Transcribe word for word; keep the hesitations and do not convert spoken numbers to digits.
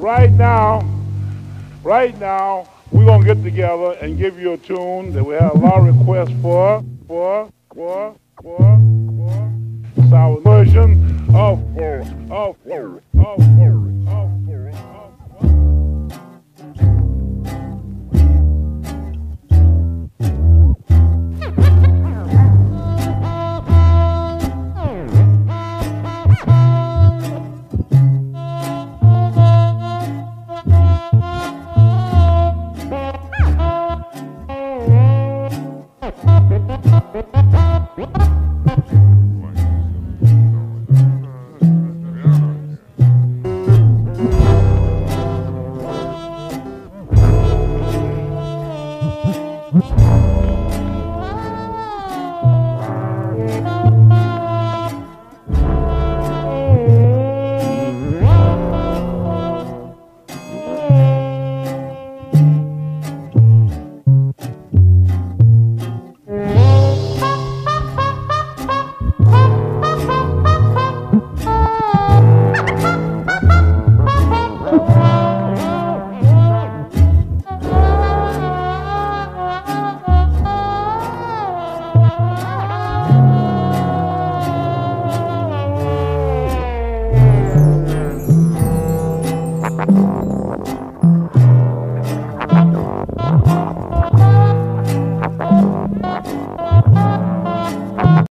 right now, right now, we're going to get together and give you a tune that we have a lot of requests for, for, for.